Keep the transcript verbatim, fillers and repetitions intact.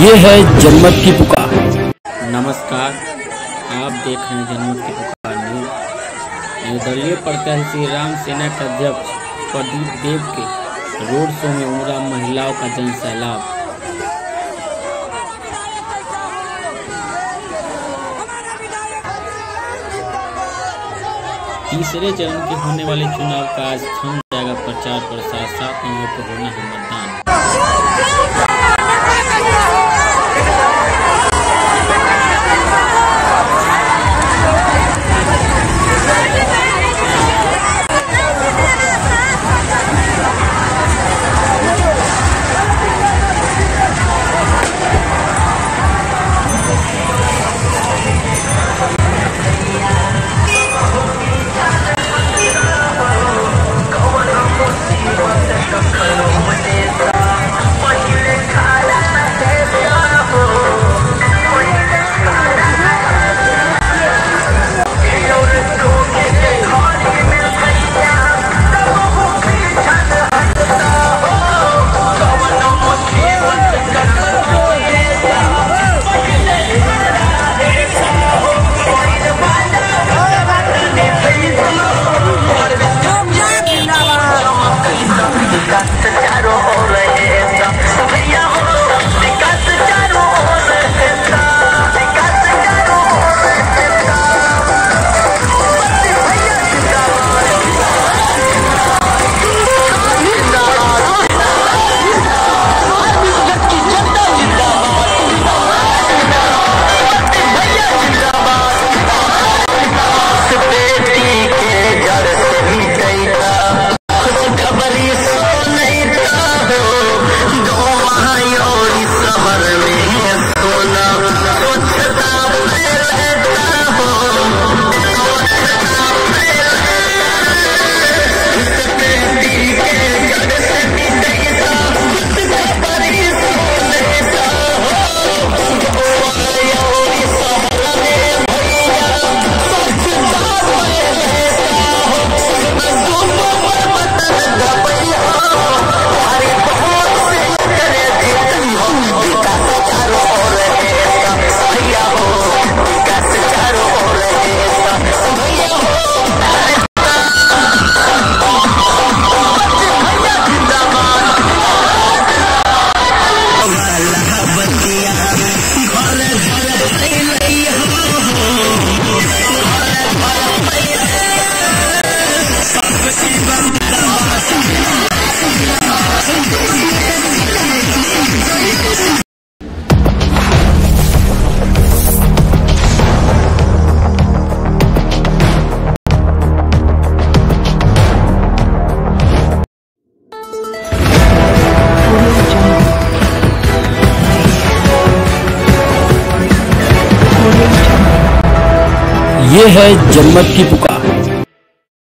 ये है जनमत की पुकार। नमस्कार, आप देख रहे हैं जनमत की पुकार न्यूज। निर्दलीय प्रत्याशी राम सेना के अध्यक्ष प्रदीप देव के रोड शो में उमड़ा महिलाओं का जन सैलाब। तीसरे चरण के होने वाले चुनाव का आज थम जाएगा प्रचार प्रसार। सात नवंबर को होना है मतदान। ये है जनमत की पुकार।